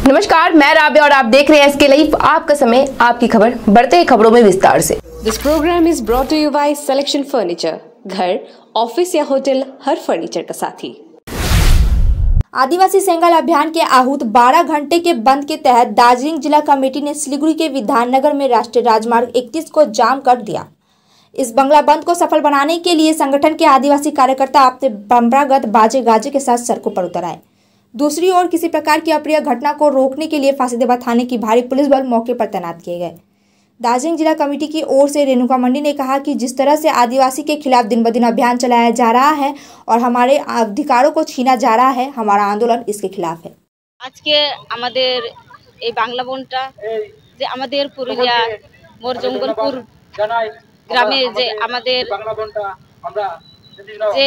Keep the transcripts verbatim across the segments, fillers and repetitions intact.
नमस्कार, मैं राबिया और आप देख रहे हैं एसके लाइव। आपका समय, आपकी खबर। बढ़ते हैं खबरों में विस्तार से। This program is brought to you by selection furniture. घर, ऑफिस या होटल, हर फर्नीचर का साथी। आदिवासी सेंगल अभियान के आहूत बारह घंटे के बंद के तहत दार्जिलिंग जिला कमेटी ने सिलीगुड़ी के विधाननगर में राष्ट्रीय राजमार्ग इकतीस को जाम कर दिया। इस बंगला बंद को सफल बनाने के लिए संगठन के आदिवासी कार्यकर्ता अपने परंपरागत बाजे गाजे के साथ सड़कों पर उतर आए। दूसरी ओर किसी प्रकार की अप्रिय घटना को रोकने के लिए फांसीदेवा थाने की भारी पुलिस बल मौके पर तैनात किए गए। दार्जिलिंग जिला कमेटी की ओर से रेणुका मंडी ने कहा कि जिस तरह से आदिवासी के खिलाफ दिन ब दिन अभियान चलाया जा रहा है और हमारे अधिकारों को छीना जा रहा है, हमारा आंदोलन इसके खिलाफ है। आज के आमादेर ए बांगला बनटा जे आमादेर पुरुलिया मोर जंगलपुर ग्रामे जे आमादेर जे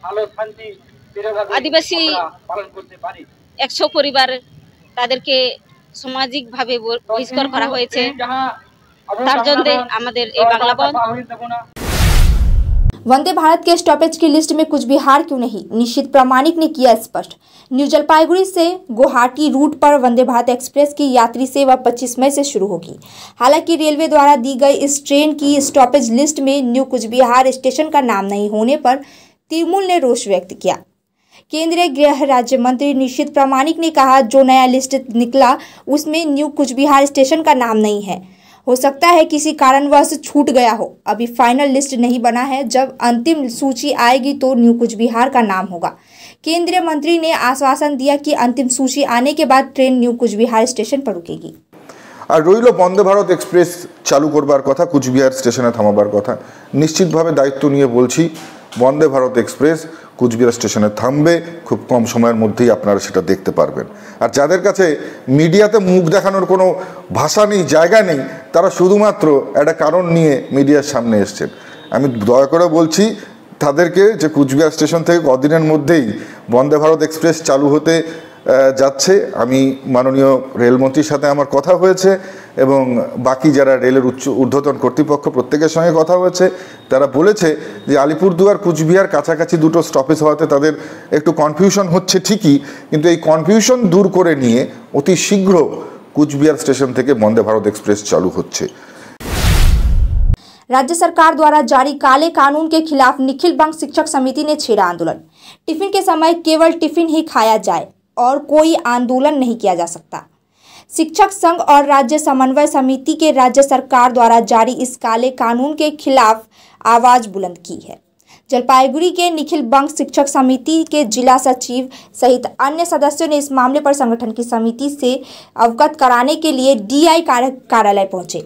आदिवासी একশো পরিবার তাদেরকে সামাজিক ভাবে বহিষ্কার করা হয়েছে। তার জন্য আমাদের এই বাংলা বন্ধ। वंदे भारत के स्टॉपेज की लिस्ट में कुछ बिहार क्यों नहीं, निश्चित प्रामाणिक ने किया स्पष्ट। न्यू जलपाईगुड़ी से गुवाहाटी रूट पर वंदे भारत एक्सप्रेस की यात्री सेवा पच्चीस मई से शुरू होगी। हालांकि रेलवे द्वारा दी गई इस ट्रेन की स्टॉपेज लिस्ट में न्यू कुछ बिहार स्टेशन का नाम नहीं होने पर तृणमूल ने रोष व्यक्त किया। केंद्रीय गृह राज्य मंत्री निश्चित प्रामाणिक ने कहा, जो नया लिस्ट निकला उसमें न्यू कुछ बिहार स्टेशन का नाम नहीं है। हो सकता है किसी कारणवश छूट गया हो। अभी फाइनल लिस्ट नहीं बना है। जब अंतिम सूची आएगी तो न्यू कुछ बिहार का नाम होगा। केंद्रीय मंत्री ने आश्वासन दिया कि अंतिम सूची आने के बाद ट्रेन न्यू कुछ बिहार स्टेशन पर रुकेगी। আর রইল বন্দে ভারত এক্সপ্রেস চালু করবার কথা, কুচবিহার স্টেশনে থামাবার কথা। নিশ্চিতভাবে দায়িত্ব নিয়ে বলছি, বন্দে ভারত এক্সপ্রেস কুচবিহার স্টেশনে থামবে। খুব কম সময়ের মধ্যেই আপনারা সেটা দেখতে পারবেন। আর যাদের কাছে মিডিয়াতে মুখ দেখানোর কোনো ভাষা নেই, জায়গা নেই, তারা শুধুমাত্র একটা কারণ নিয়ে মিডিয়ার সামনে এসছেন। আমি দয়া করে বলছি তাদেরকে যে কুচবিহার স্টেশন থেকে কদিনের মধ্যেই বন্দে ভারত এক্সপ্রেস চালু হতে যাচ্ছে। আমি মাননীয় রেলমন্ত্রীর সাথে আমার কথা হয়েছে এবং বাকি যারা রেলের উচ্চ ঊর্ধ্বতন কর্তৃপক্ষ প্রত্যেকের সঙ্গে কথা হয়েছে। তারা বলেছে যে আলিপুরদুয়ার কুচবিহার কাছাকাছি দুটো স্টপেজ হওয়াতে তাদের একটু কনফিউশন হচ্ছে ঠিকই, কিন্তু এই কনফিউশন দূর করে নিয়ে অতি শীঘ্র কুচবিহার স্টেশন থেকে বন্দে ভারত এক্সপ্রেস চালু হচ্ছে। राज्य सरकार द्वारा जारी काले कानून के खिलाफ निखिल बंग शिक्षक समिति ने छेड़ा आंदोलन। टिफिन के समय केवल टिफिन ही खाया जाए और कोई आंदोलन नहीं किया जा सकता। शिक्षक संघ और राज्य समन्वय समिति के राज्य सरकार द्वारा जारी इस काले कानून के खिलाफ आवाज बुलंद की है। जलपाईगुड़ी के निखिल बंग शिक्षक समिति के जिला सचिव सहित अन्य सदस्यों ने इस मामले पर संगठन की समिति से अवगत कराने के लिए डीआई कार्यालय पहुंचे।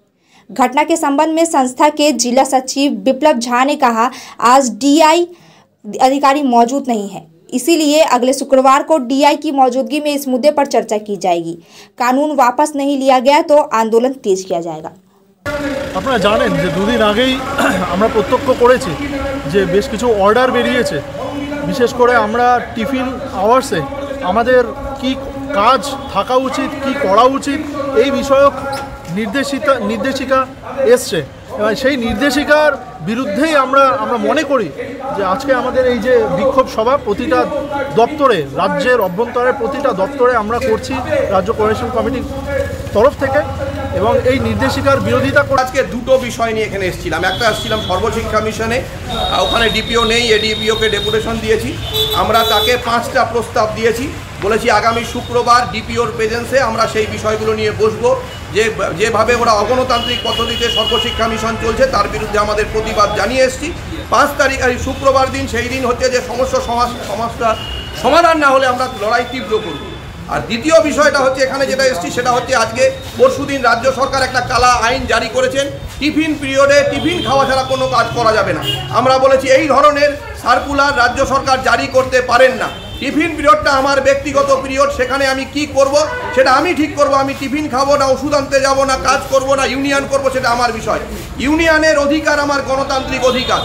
घटना के संबंध में संस्था के जिला सचिव विप्लव झा ने कहा, आज डीआई अधिकारी मौजूद नहीं है, इसीलिए अगले शुक्रवार को डीआई की मौजूदगी में इस मुद्दे पर चर्चा की जाएगी। कानून वापस नहीं लिया गया तो आंदोलन तेज किया जाएगा। আপনারা জানেন যে দুদিন আগেই আমরা প্রত্যক্ষ করেছি যে বেশ কিছু অর্ডার বেরিয়েছে। বিশেষ করে আমরা টিফিন আওয়ার্সে আমাদের কি কাজ থাকা উচিত, কি করা উচিত এই বিষয়ক নির্দেশিকা নির্দেশিকা এসছে এবং সেই নির্দেশিকার বিরুদ্ধেই আমরা আমরা মনে করি যে আজকে আমাদের এই যে বিক্ষোভ সভা প্রতিটা দপ্তরে, রাজ্যের অভ্যন্তরের প্রতিটা দপ্তরে আমরা করছি রাজ্য কোঅর্ডিনেশন কমিটির তরফ থেকে এবং এই নির্দেশিকার বিরোধিতা করে। আজকে দুটো বিষয় নিয়ে এখানে এসেছিলাম। একটা আসছিলাম সর্বশিক্ষা মিশনে, ওখানে ডিপিও নেই, এডিপিওকে ডেপুটেশন দিয়েছি। আমরা তাকে পাঁচটা প্রস্তাব দিয়েছি, বলেছি আগামী শুক্রবার ডিপিওর প্রেজেন্সে আমরা সেই বিষয়গুলো নিয়ে বসবো। যে যেভাবে ওরা অগণতান্ত্রিক পদ্ধতিতে সর্বশিক্ষা মিশন চলছে তার বিরুদ্ধে আমাদের প্রতিবাদ জানিয়ে এসেছি। পাঁচ তারিখ এই শুক্রবার দিন সেই দিন হচ্ছে যে সমস্ত সমাজ সমস্যা সমাধান না হলে আমরা লড়াই তীব্র করব। আর দ্বিতীয় বিষয়টা হচ্ছে এখানে যেটা এসেছি সেটা হচ্ছে আজকে পরশু দিন রাজ্য সরকার একটা কালা আইন জারি করেছেন। টিফিন পিরিয়ডে টিফিন খাওয়া ছাড়া কোনো কাজ করা যাবে না। আমরা বলেছি এই ধরনের সার্কুলার রাজ্য সরকার জারি করতে পারেন না। টিফিন পিরিয়ডটা আমার ব্যক্তিগত পিরিয়ড, সেখানে আমি কি করব সেটা আমি ঠিক করব। আমি টিফিন খাবো না, ওষুধ আনতে যাবো না, কাজ করব না, ইউনিয়ন করব, সেটা আমার বিষয়। ইউনিয়নের অধিকার আমার গণতান্ত্রিক অধিকার।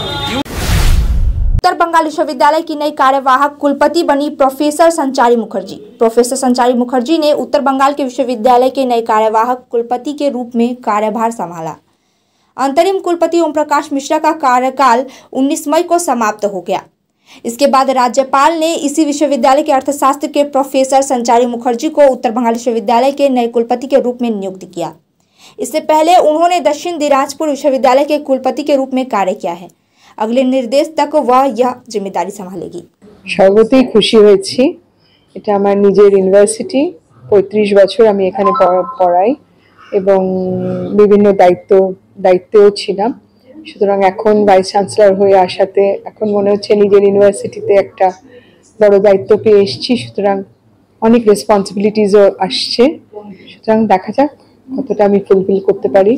उत्तर बंगाल विश्वविद्यालय की नई कार्यवाहक कुलपति बनी प्रोफेसर संचारी मुखर्जी। प्रोफेसर संचारी मुखर्जी ने उत्तर बंगाल के विश्वविद्यालय के नए कार्यवाहक कुलपति के रूप में कार्यभार संभाला। अंतरिम कुलपति ओम प्रकाश मिश्रा का कार्यकाल उन्नीस मई को समाप्त हो गया। इसके बाद राज्यपाल ने इसी विश्वविद्यालय के अर्थशास्त्र के प्रोफेसर संचारी मुखर्जी को उत्तर बंगाल विश्वविद्यालय के नए कुलपति के रूप में नियुक्त किया। इससे पहले उन्होंने दक्षिण दिनाजपुर विश्वविद्यालय के कुलपति के रूप में कार्य किया है। अगले निर्देश तक वह यह जिम्मेदारी संभालेगी। সর্বতেই খুশি হয়েছি। এটা আমার নিজের ইউনিভার্সিটি, পঁয়ত্রিশ বছর আমি এখানে পড়াই এবং বিভিন্ন দায়িত্ব দায়িত্বেও ছিলাম। সুতরাং এখন ভাইস চ্যান্সেলর হয়ে আসাতে এখন মনে হচ্ছে নিজের ইউনিভার্সিটিতে একটা বড় দায়িত্ব পেয়ে এসেছি। সুতরাং অনেক রেসপন্সিবিলিটিসও আসছে। সুতরাং দেখা যাক কতটা আমি ফুলফিল করতে পারি।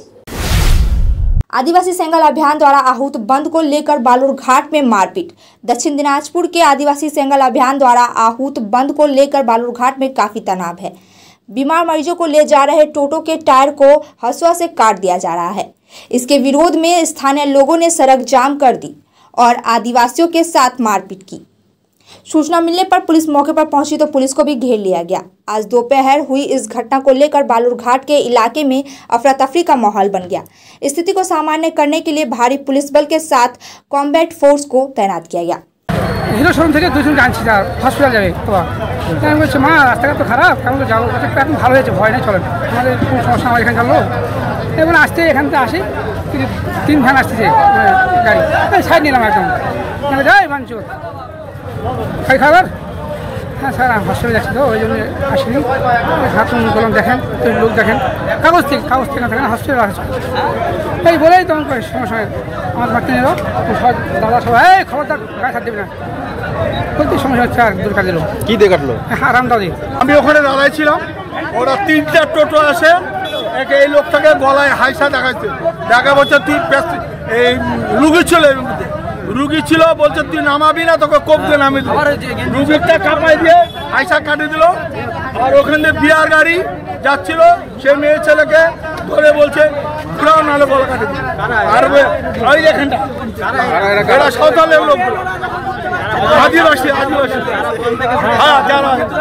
आदिवासी सेंगल अभियान द्वारा आहूत बंद को लेकर बालूरघाट में मारपीट। दक्षिण दिनाजपुर के आदिवासी सेंगल अभियान द्वारा आहूत बंद को लेकर बालूरघाट में काफी तनाव है। बीमार मरीजों को ले जा रहे टोटो के टायर को हंसुआ से काट दिया जा रहा है। इसके विरोध में स्थानीय लोगों ने सड़क जाम कर दी और आदिवासियों के साथ मारपीट की। सूचना मिलने पर पुलिस मौके पर पहुंची तो पुलिस को भी घेर लिया गया। आज दोपहर हुई इस घटना को लेकर बालूरघाट के इलाके में अफरा तफरी का माहौल बन गया। स्थिति को सामान्य करने के लिए भारी पुलिस बल के साथ कॉम्बैट फोर्स को तैनात किया गया। হিরো শোরুম থেকে দুজন জানছি স্যার হসপিটাল যাবে তো আমি বলছি মা রাস্তাঘাট তো খারাপ কেমন তো যাবো এখন ভালো হয়েছে ভয় নেই চলেন আমাদের কোনো সমস্যা আমার এখানে চললো এবং আসতে এখান থেকে আসি তিন ভ্যান আসতেছে গাড়ি সাইড নিলাম একদম যাই বাঞ্চুর খাই খাবার হ্যাঁ স্যার হসপিটালে যাচ্ছি তো ওই জন্য আসিনি হাত কলম দেখেন তো লোক দেখেন কাগজ থেকে কাগজ থেকে দেখেন হসপিটাল আসছে এই বলেই তখন সমস্যা আমার মারতে নিল সব দাদা সবাই এই খবরদার গায়ে হাত দেবে না বলতে সমস্যা হচ্ছে আর দূর কাটলো কি দিয়ে কাটলো হ্যাঁ রামদাদি আমি ওখানে দাঁড়াই ছিলাম, ওরা তিনটা টোটো আসে একে এই লোকটাকে গলায় হাইসা দেখাচ্ছে দেখা বলছে তুই এই রুগী ছিল এর মধ্যে রুগী ছিল বলছে তুই নামাবি না তোকে কোপ দিয়ে নামিয়ে দিল রুগীটা কাঁপাই দিয়ে হাইসা কাটে দিল। আর ওখানে বিয়ার গাড়ি যাচ্ছিল সে মেয়ে ছেলেকে ধরে বলছে পুরাও নালে গলা কাটে দিল। আর ওই এখানটা এরা সাঁওতালের লোকগুলো आदिवासी आदिवासी हाँ जाना है।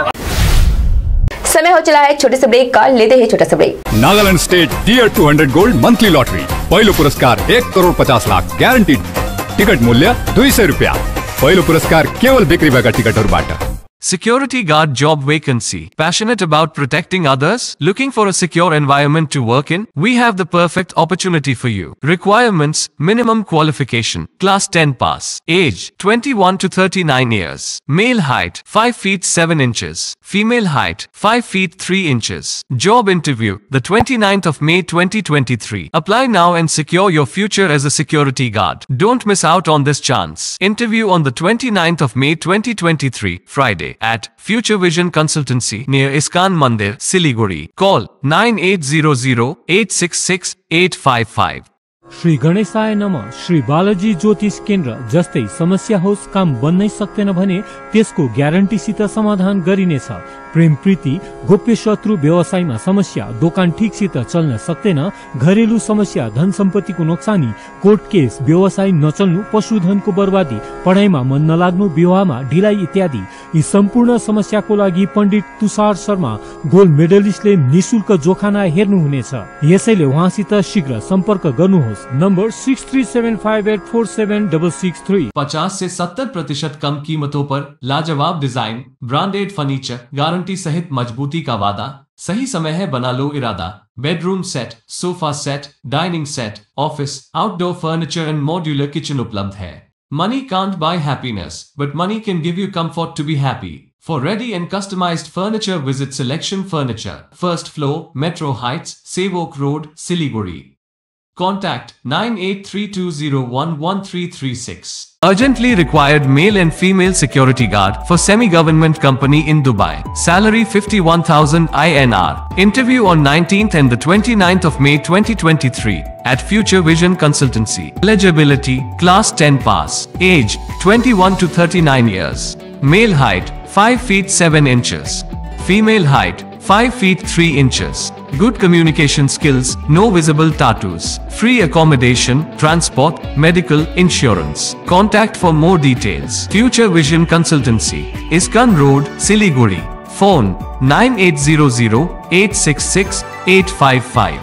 समय हो चला है छोटे से ब्रेक का, लेते हैं छोटा सा break. Nagaland state dear two hundred gold monthly lottery पहिलो पुरस्कार एक करोड़ पचास लाख ग्यारंटीड। टिकट मूल्य दुई सौ रुपया। पहिलो पुरस्कार केवल बिक्री भएका टिकटहरुबाट। Security guard job vacancy. Passionate about protecting others? Looking for a secure environment to work in? We have the perfect opportunity for you. Requirements: minimum qualification, class ten pass. Age: twenty-one to thirty-nine years. Male height: five feet seven inches. Female height: five feet three inches. Job interview: the twenty-ninth of May twenty twenty-three. Apply now and secure your future as a security guard. Don't miss out on this chance. Interview on the twenty-ninth of May twenty twenty-three, Friday, at Future Vision Consultancy near Iskan Mandir, Siliguri. Call nine eight zero zero eight six six eight five five. Shri गणेशाय नमः। श्री बालाजी ज्योतिष केन्द्र जस्तै समस्या होस् काम बन्नै सक्दैन भने त्यसको ग्यारेन्टीसित समाधान गरिनेछ। प्रेम प्रीति, गोप्य शत्रु, व्यवसायमा समस्या, दोकान ठीकसित चल्न सक्दैन, घरेलु समस्या, धन सम्पत्तिको नोक्सानी, कोर्ट केस, व्यवसाय नचल्नु, पशुधनको बर्बादी, पढाइमा मन नलाग्नु, विवाहमा ढिलाइ इत्यादि यी सम्पूर्ण समस्याको लागि पण्डित तुषार शर्मा गोल्ड मेडलिस्टले निशुल्क जोखाना हेर्नुहुनेछ। यसैले उहाँसित शीघ्र सम्पर्क गर्नुहोस्। Number six three seven five eight four seven double six three. पचास से सत्तर प्रतिशत कम कीमतों पर लाजवाब डिजाइन, ब्रांडेड फर्नीचर, गारंटी सहित मजबूती का वादा। सही समय है, बना लो इरादा। Bedroom set, sofa set, dining set, office, outdoor furniture and modular kitchen उपलब्ध है। Money can't buy happiness, but money can give you comfort to be happy. For ready and customized furniture, visit Selection Furniture, first floor, Metro Heights, Sevok Road, Siliguri. Contact nine eight three two zero one one three three six. Urgently required male and female security guard for semi-government company in Dubai. Salary fifty-one thousand I N R. Interview on nineteenth and the twenty-ninth of May twenty twenty-three at Future Vision Consultancy. Eligibility: class ten pass. Age: twenty-one to thirty-nine years. Male height: five feet seven inches. Female height: five feet three inches. Good communication skills, no visible tattoos. Free accommodation, transport, medical, insurance. Contact for more details. Future Vision Consultancy, Iskan Road, Siliguri. Phone nine eight zero zero eight six six eight five five.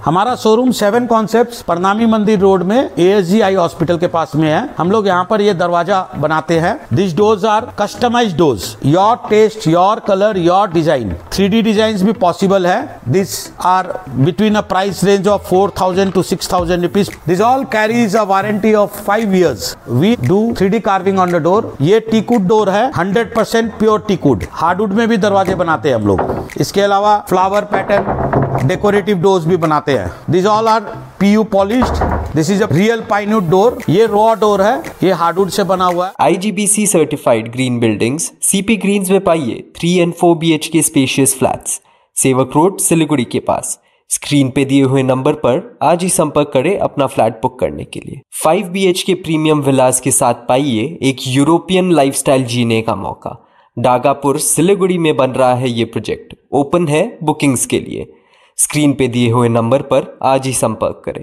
हमारा showroom seven concepts Pranami Mandir road में ASG hospital के पास में है। हम लोग यहाँ पर ये दरवाजा बनाते हैं। This doors are customized doors, your taste, your colour, your design. Three D design भी पॉसिबल है। This are between a price range of four thousand to six thousand rupees. This all carries a warranty of five years. We do three D carving on the door. ये teakwood door है, hundred percent pure teakwood. Hardwood में भी दरवाजे बनाते हैं हम लोग। इसके अलावा फ्लावर पैटर्न डेकोरेटिव डोर्स भी बनाते हैं। This all are PU polished. This is a real pinewood door. ये रॉ डोर है, ये हार्डवुड से बना हुआ है। IGBC certified green buildings CP greens में पाइए three and four B H K spacious flats, Sevoke road Siliguri के पास। स्क्रीन पे दिए हुए नंबर पर आज ही संपर्क करें अपना फ्लैट बुक करने के लिए। Five B H K premium villas के साथ पाइए एक यूरोपियन लाइफस्टाइल जीने का मौका। डागापुर सिलीगुड़ी में बन रहा है ये प्रोजेक्ट। ओपन है बुकिंग्स के लिए। स्क्रीन पे दिए हुए नंबर पर आज ही संपर्क करें।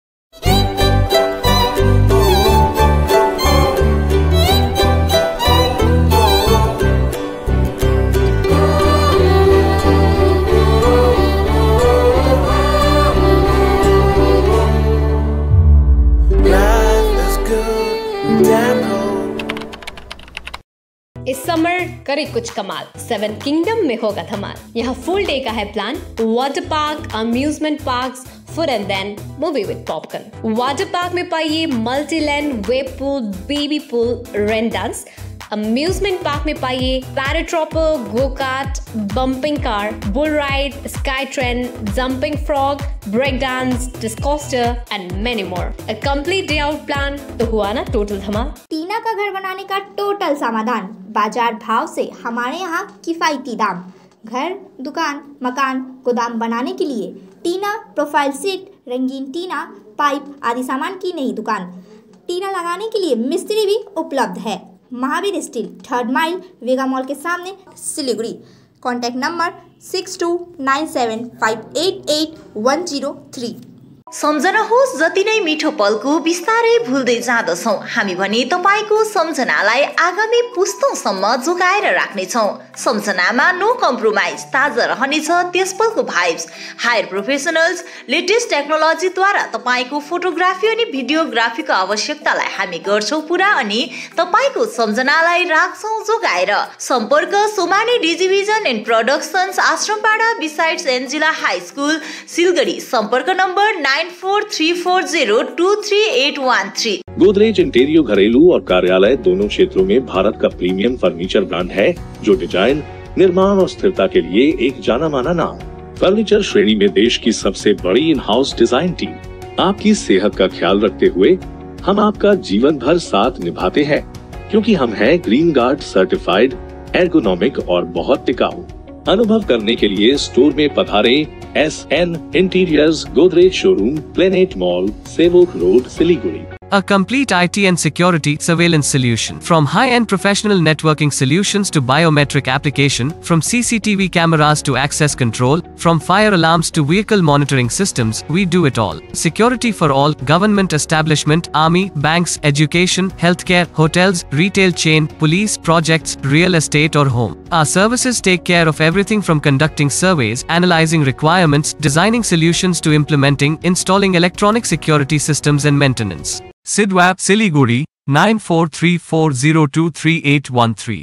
इस समर करे कुछ कमाल, सेवन किंगडम में होगा धमाल। यहाँ फुल डे का है plan, water park, amusement parks, food and then movie with popcorn. Water park में पाइए multi land, wave pool, baby pool, rain dance. Amusement park में पाइए paratrooper, go kart, bumping car, bull ride, sky train, jumping frog, break dance, discoaster and many more. A complete day out plan तो हुआ ना total धमाल। टीना का घर बनाने का total समाधान, बाजार भाव से हमारे यहाँ किफायती दाम। घर, दुकान, मकान, गोदाम बनाने के लिए टीना, प्रोफाइल सीट, रंगीन टीना, पाइप आदि सामान की नई दुकान। टीना लगाने के लिए मिस्त्री भी उपलब्ध है। Mahavir steel, third mile, Vega mall के सामने, Siliguri. Contact number six two nine seven five eight eight one zero three. सम्झनुहोस् जति नै मिठो पलको बिस्तारै भुल्दै जाँदछौँ हामी भने तपाईँको सम्झनालाई आगामी पुस्तौँसम्म जोगाएर राख्नेछौँ। सम्झनामा नो कम्प्रोमाइज, ताजा रहनेछ त्यस पलको भाइब्स। हायर प्रोफेसनल्स, लेटेस्ट टेक्नोलोजीद्वारा तपाईँको फोटोग्राफी अनि भिडियोग्राफीको आवश्यकतालाई हामी गर्छौँ पुरा अनि तपाईँको सम्झनालाई राख्छौँ जोगाएर। सम्पर्क Somani Digivision and productions, Ashrampara besides Angela high school, Siliguri. सम्पर्क number nine four three four zero two three eight one three. Godrej Interio घरेलू और कार्यालय दोनों क्षेत्रों में भारत का प्रीमियम फर्नीचर ब्रांड है, जो डिजाइन, निर्माण और स्थिरता के लिए एक जाना माना नाम। फर्नीचर श्रेणी में देश की सबसे बड़ी इन हाउस डिजाइन टीम। आपकी सेहत का ख्याल रखते हुए हम आपका जीवन भर साथ निभाते हैं, क्योंकि हम हैं ग्रीन गार्ड सर्टिफाइड, एर्गोनॉमिक और बहुत टिकाऊ। अनुभव करने के लिए स्टोर में पधारे। S N interiors, Godrej showroom, planet mall, Sevok road, Siliguri. A complete I T and security surveillance solution. From high-end professional networking solutions to biometric application, from C C T V cameras to access control, from fire alarms to vehicle monitoring systems, we do it all. Security for all, government establishment, army, banks, education, healthcare, hotels, retail chain, police, projects, real estate or home. Our services take care of everything from conducting surveys, analyzing requirements, designing solutions to implementing, installing electronic security systems and maintenance. Sidwap, Siliguri, nine four three four zero two three eight one three।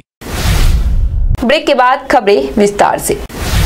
Break के बाद खबरें विस्तार से।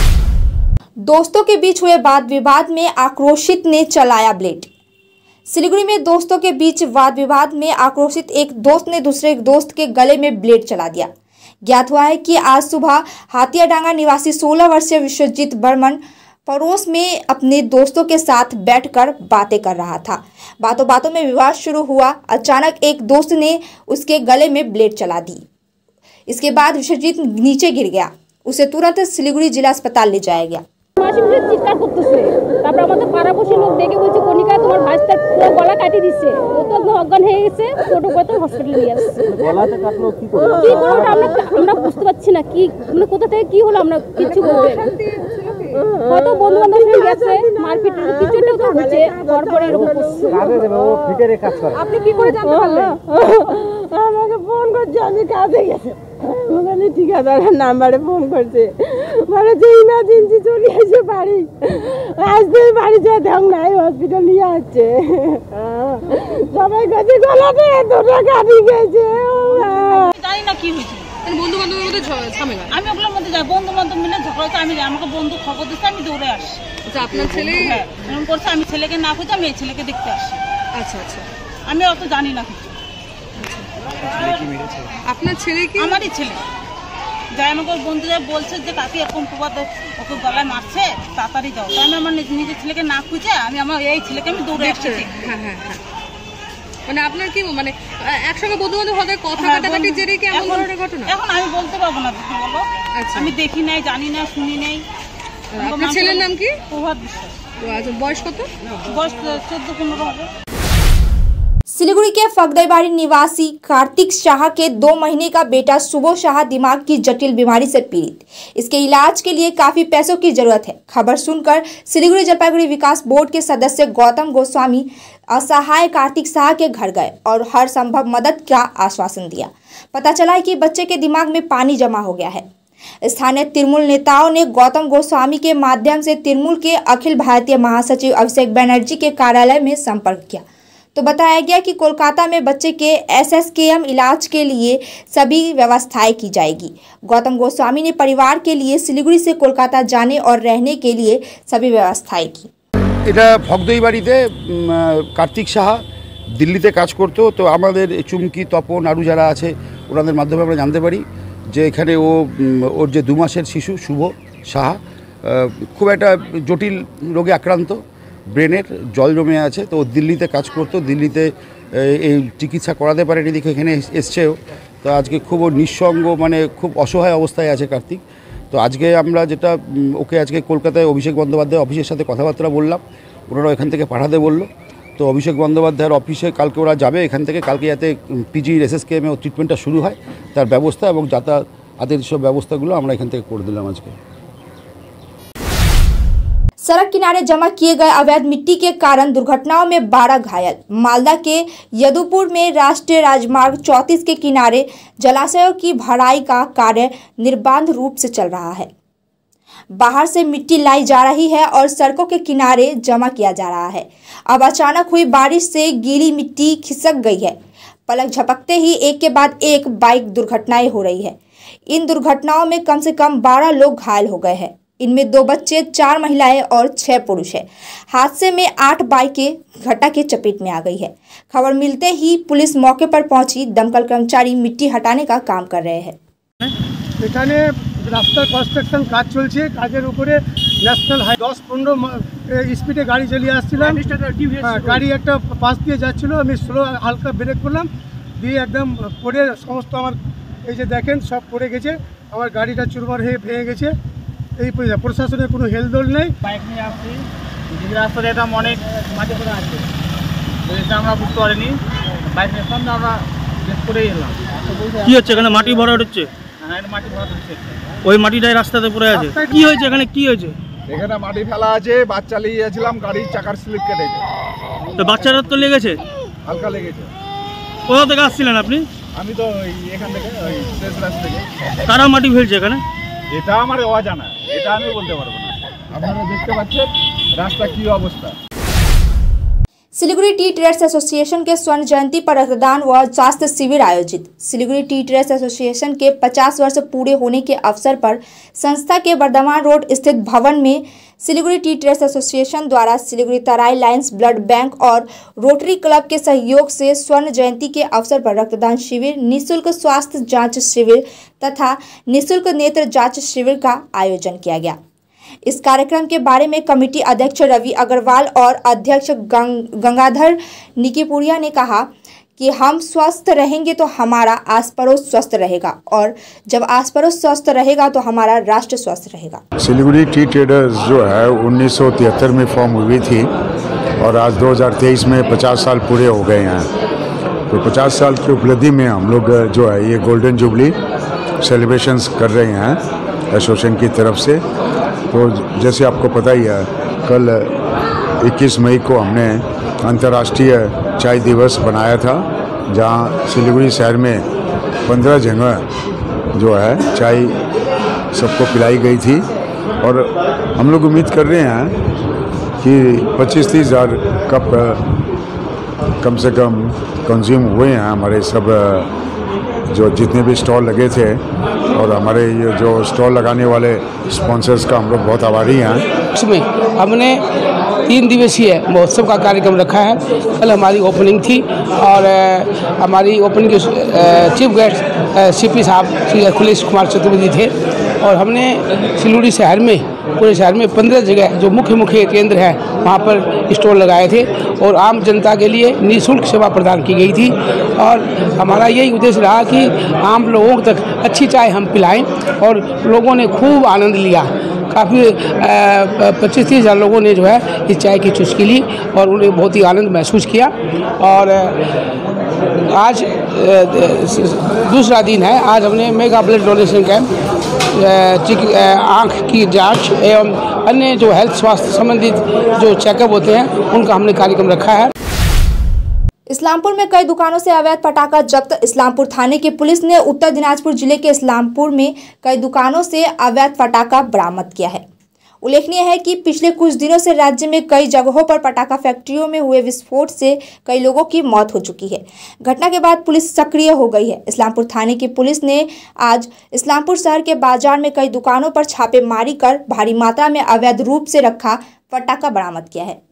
दोस्तों के बीच हुए वाद विवाद में आक्रोशित ने चलाया ब्लेड। सिलीगुड़ी में दोस्तों के बीच वाद विवाद में आक्रोशित एक दोस्त ने दूसरे दोस्त के गले में ब्लेड चला दिया। ज्ञात हुआ है कि आज सुबह हाथियाडांगा निवासी सोलह वर्षीय विश्वजीत बर्मन पड़ोस में अपने दोस्तों के साथ बैठकर बातें कर रहा था। बातों बातों में विवाद शुरू हुआ। अचानक एक दोस्त ने उसके गले में ब्लेड चला दी। इसके बाद विश्वजीत नीचे गिर गया। उसे तुरंत सिलीगुड़ी जिला अस्पताल ले जाया गया। চিৎকার করতেছে, তারপর আমাদের পাড়াপড়শি লোক দেখে বলছে কনিকা তোমার ভাইস্তার পুরো গলা কাটি দিচ্ছে, ও তো একদম অজ্ঞান হয়ে গেছে, ছোট করে হসপিটালে নিয়ে আসছে। গলাতে কাটলো কি করে কি করে আমরা আমরা বুঝতে পারছি না কি মানে কোথা থেকে কি হলো আমরা কিছু বলতে হয়তো বন্ধু বান্ধব হয়ে গেছে মারপিট কিছু একটা তো হচ্ছে তারপরে এরকম করছে। কাজে দেব ও ফিটারে কাজ করে। আপনি কি করে জানতে পারলেন? আমাকে ফোন করছে আমি কাজে গেছি। ওখানে ঠিকাদারের নাম্বারে ফোন করছে, মানে যে ইমার্জেন্সি চলে আসে বাড়ি, আসতে বাড়ি যা দেখ নাই হসপিটাল নিয়ে আসছে, সবাই কাছে গলাতে এতটা কাটি গেছে। জানি না কি হয়েছে, বন্ধু বান্ধবের মধ্যে ঝামেলা, আমি ওগুলোর মধ্যে যাই, বন্ধু বান্ধব মিলে ঝগড়া হচ্ছে, আমি আমাকে বন্ধু খবর দিচ্ছে, আমি দৌড়ে আসি। আচ্ছা, আপনার ছেলে এরকম করছে, আমি ছেলেকে না খুঁজে আমি এই ছেলেকে দেখতে আসি। আচ্ছা আচ্ছা, আমি অত জানি না কিছু। আপনার ছেলে কি? আমারই ছেলে, যাই আমাকে বন্ধুরা বলছে যে কাকি এরকম প্রবাদ ওকে গলায় মারছে, তাড়াতাড়ি যাও। তাই আমি আমার নিজের ছেলেকে না খুঁজে আমি আমার এই ছেলেকে আমি দৌড়ে আসছি। হ্যাঁ হ্যাঁ হ্যাঁ, মানে আপনার কি মানে একসঙ্গে বন্ধু বান্ধব হতে কথা কাটাকাটি জেরে কি এমন ধরনের ঘটনা? এখন আমি বলতে পারবো না, কি বলো, আমি দেখি নাই, জানি না, শুনি নাই। আপনার ছেলের নাম কি? প্রভাত বিশ্বাস। আচ্ছা, বয়স কত? বয়স চোদ্দ পনেরো হবে। सिलीगुड़ी के फगदईबाड़ी निवासी कार्तिक शाह के दो महीने का बेटा सुबोध शाह दिमाग की जटिल बीमारी से पीड़ित। इसके इलाज के लिए काफी पैसों की जरूरत है। खबर सुनकर सिलीगुड़ी जलपाईगुड़ी विकास बोर्ड के सदस्य गौतम गोस्वामी असहाय कार्तिक शाह के घर गए और हर संभव मदद का आश्वासन दिया। पता चला है कि बच्चे के दिमाग में पानी जमा हो गया है। स्थानीय तृणमूल नेताओं ने गौतम गोस्वामी के माध्यम से तृणमूल के अखिल भारतीय महासचिव अभिषेक बनर्जी के कार्यालय में संपर्क किया तो बताया गया कि कोलकाता में बच्चे के एस एस के एम इलाज के लिए सभी व्यवस्थाएं की जाएगी। गौतम गोस्वामी ने परिवार के लिए सिलीगुड़ी से कोलकाता जाने और रहने के लिए सभी व्यवस्थाएं की। এটা ফগদইবাড়িতে কার্তিক সাহা দিল্লিতে কাজ করতো, তো আমাদের চুমকি তপন আরও যারা আছে ওনাদের মাধ্যমে আমরা জানতে পারি যে এখানে ও ওর যে দু মাসের শিশু শুভ সাহা খুব একটা জটিল রোগে আক্রান্ত, ব্রেনের জল জমে আছে, তো দিল্লিতে কাজ করতো, দিল্লিতে এই চিকিৎসা করাতে পারেনি, দেখে এখানে এসছেও। তো আজকে খুব নিঃসঙ্গ, মানে খুব অসহায় অবস্থায় আছে কার্তিক। তো আজকে আমরা যেটা ওকে আজকে কলকাতায় অভিষেক বন্দ্যোপাধ্যায় অফিসের সাথে কথাবার্তা বললাম, ওনারা এখান থেকে পাঠাতে বললো। তো অভিষেক বন্দ্যোপাধ্যায়ের অফিসে কালকে ওরা যাবে এখান থেকে, কালকে যাতে পিজি এসএসকেএমে ট্রিটমেন্টটা শুরু হয় তার ব্যবস্থা এবং যাতায়াতের সব ব্যবস্থাগুলো আমরা এখান থেকে করে দিলাম আজকে। सड़क किनारे जमा किए गए अवैध मिट्टी के कारण दुर्घटनाओं में बारह घायल। मालदा के यदुपुर में राष्ट्रीय राजमार्ग चौंतीस के किनारे जलाशयों की भराई का कार्य निर्बाध रूप से चल रहा है। बाहर से मिट्टी लाई जा रही है और सड़कों के किनारे जमा किया जा रहा है। अब अचानक हुई बारिश से गीली मिट्टी खिसक गई है। पलक झपकते ही एक के बाद एक बाइक दुर्घटनाएं हो रही है। इन दुर्घटनाओं में कम से कम बारह लोग घायल हो गए हैं। इनमें दो बच्चे, चार महिलाएं और छह पुरुष हैं। हादसे में आठ बाइकें घटना के चपेट में आ गई है। खबर मिलते ही पुलिस मौके पर पहुंची। दमकल कर्मचारी मिट्टी हटाने का काम कर रहे हैं। এখানে রাস্তার কনস্ট্রাকশন কাজ চলছে, কাজের উপরে ন্যাশনাল হাই দশ পনেরো স্পিডে গাড়ি চালিয়ে আসছিলাম, গাড়ি একটা পাশ দিয়ে যাচ্ছিল, আমি স্লো হালকা ব্রেক করলাম, দিয়ে একদম পড়ে সমস্ত আমার এই যে দেখেন সব পড়ে গেছে, আমার গাড়িটা চুরমার হয়ে ভেঙে গেছে। এই প্রশাসনের কোনো হেলদোল নেই। বাইক নিয়ে আসছি, রাস্তাতে এটা অনেক মাটি পড়ে আছে, এটা আমরা বুঝতে পারিনি, বাইকের সামনে আমরা বেশ করেই এলাম। কি হচ্ছে এখানে? মাটি ভরা হচ্ছে? হ্যাঁ, মাটি ভরা হচ্ছে, ওই মাটিটাই রাস্তাতে পড়ে আছে। কি হয়েছে এখানে? কি হয়েছে এখানে? মাটি ফেলা আছে, বাচ্চা নিয়ে যাচ্ছিলাম, গাড়ির চাকার স্লিপ কেটেছে। তো বাচ্চারা তো লেগেছে? হালকা লেগেছে। কোথা থেকে আসছিলেন আপনি? আমি তো এখান থেকে ওই শেষ রাস্তা থেকে। কারা মাটি ফেলছে এখানে? এটা আমার অজানা, এটা আমি বলতে পারবো না। আপনারা দেখতে পাচ্ছেন রাস্তা কি অবস্থা। सिलीगुड़ी टी ट्रेडर्स एसोसिएशन के स्वर्ण जयंती पर रक्तदान व स्वास्थ्य शिविर आयोजित। सिलीगुड़ी टी ट्रेडर्स एसोसिएशन के पचास वर्ष पूरे होने के अवसर पर संस्था के बर्धमान रोड स्थित भवन में सिलीगुड़ी टी ट्रेडर्स एसोसिएशन द्वारा Siliguri Terai lions blood bank और रोटरी क्लब के सहयोग से स्वर्ण जयंती के अवसर पर रक्तदान शिविर, निःशुल्क स्वास्थ्य जांच शिविर तथा निःशुल्क नेत्र जांच शिविर का आयोजन किया गया। इस कार्यक्रम के बारे में कमेटी अध्यक्ष रवि अग्रवाल और अध्यक्ष गंग, गंगाधर निकीपुरिया ने कहा कि हम स्वस्थ रहेंगे तो हमारा आस पड़ोस स्वस्थ रहेगा और जब आस पड़ोस स्वस्थ रहेगा तो हमारा राष्ट्र स्वस्थ रहेगा। सिलीगुड़ी टी ट्रेडर्स जो है उन्नीस सौ तिहत्तर में फॉर्म हुई थी और आज दो हज़ार तेईस में पचास साल पूरे हो गए हैं। तो पचास साल की उपलब्धि में हम लोग जो है ये गोल्डन जुबली सेलिब्रेशंस कर रहे हैं एसोसिएशन की तरफ से। तो जैसे आपको पता ही है, कल इक्कीस मई को हमने अंतर्राष्ट्रीय चाय दिवस बनाया था, जहां सिलीगुड़ी शहर में पंद्रह जगह जो है चाय सबको पिलाई गई थी। और हम लोग उम्मीद कर रहे हैं कि पच्चीस तीस हज़ार कप कम से कम कंज्यूम हुए हैं हमारे सब जो जितने भी स्टॉल लगे थे। और हमारे ये जो स्टॉल लगाने वाले स्पॉन्सर्स का हम लोग बहुत आभारी हैं। इसमें हमने तीन दिवसीय महोत्सव का कार्यक्रम रखा है। कल हमारी ओपनिंग थी और हमारी ओपनिंग के चीफ गेस्ट सीपी साहब श्री अखिलेश कुमार चतुर्वेदी थे। और हमने सिलगुड़ी शहर में पूरे शहर में पंद्रह जगह जो मुख्य मुख्य केंद्र हैं वहाँ पर स्टॉल लगाए थे और आम जनता के लिए निःशुल्क सेवा प्रदान की गई थी। और हमारा यही उद्देश्य रहा कि आम लोगों तक अच्छी चाय हम पिलाएं और लोगों ने खूब आनंद लिया। काफ़ी पच्चीस तीस हज़ार लोगों ने जो है इस चाय की चुस्की ली और उन्हें बहुत ही आनंद महसूस किया। और आज दूसरा दिन है। आज हमने मेगा ब्लड डोनेशन कैंप, आँख की जांच एवं अन्य जो हेल्थ स्वास्थ्य संबंधित जो चेकअप होते हैं उनका हमने कार्यक्रम रखा है। इस्लामपुर में कई दुकानों से अवैध पटाखा जब्त। इस्लामपुर थाने की पुलिस ने उत्तर दिनाजपुर जिले के इस्लामपुर में कई दुकानों से अवैध पटाखा बरामद किया है। उल्लेखनीय है कि पिछले कुछ दिनों से राज्य में कई जगहों पर पटाखा फैक्ट्रियों में हुए विस्फोट से कई लोगों की मौत हो चुकी है। घटना के बाद पुलिस सक्रिय हो गई है। इस्लामपुर थाने की पुलिस ने आज इस्लामपुर शहर के बाजार में कई दुकानों पर छापेमारी कर भारी मात्रा में अवैध रूप से रखा पटाखा बरामद किया है।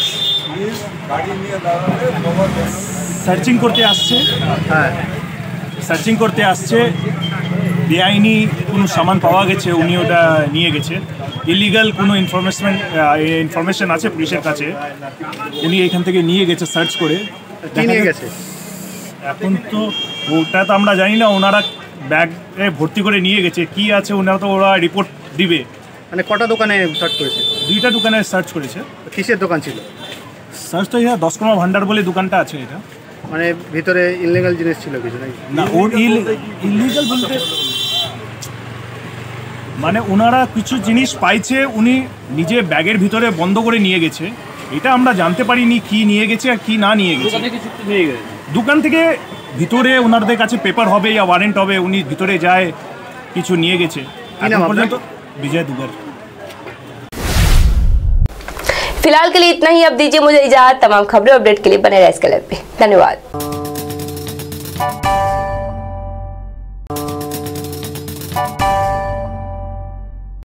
সার্চিং করতে আসছে হ্যাঁ সার্চিং করতে আসছে বেআইনি কোনো সামান পাওয়া গেছে, উনি ওটা নিয়ে গেছে। ইলিগাল কোনো ইনফরমেশন ইনফরমেশন আছে পুলিশের কাছে, উনি এখান থেকে নিয়ে গেছে সার্চ করে। কি নিয়ে গেছে এখন তো ওটা তো আমরা জানি না, ওনারা ব্যাগে ভর্তি করে নিয়ে গেছে। কি আছে ওনারা তো ওরা রিপোর্ট দিবে। মানে কটা দোকানে সার্চ করেছে? দুইটা দোকানে সার্চ করেছে। কিসের দোকান ছিল? সার্চ তো এটা দশকর্মা ভান্ডার বলে দোকানটা আছে। এটা মানে ভিতরে ইললিগাল জিনিস ছিল কিছু নাকি? না, ওর ইললিগাল বলতে মানে ওনারা কিছু জিনিস পাইছে, উনি নিজে ব্যাগের ভিতরে বন্ধ করে নিয়ে গেছে। এটা আমরা জানতে পারিনি কি নিয়ে গেছে আর কি না নিয়ে গেছে। দোকান থেকে ভিতরে ওনাদের কাছে পেপার হবে या वारंट হবে, উনি ভিতরে যায় কিছু নিয়ে গেছে। এখন পর্যন্ত विजय दुगर। फिलहाल के लिए इतना ही। अब दीजिए मुझे इजाजत। तमाम खबरें अपडेट के लिए बने रहे इसके लिए। धन्यवाद।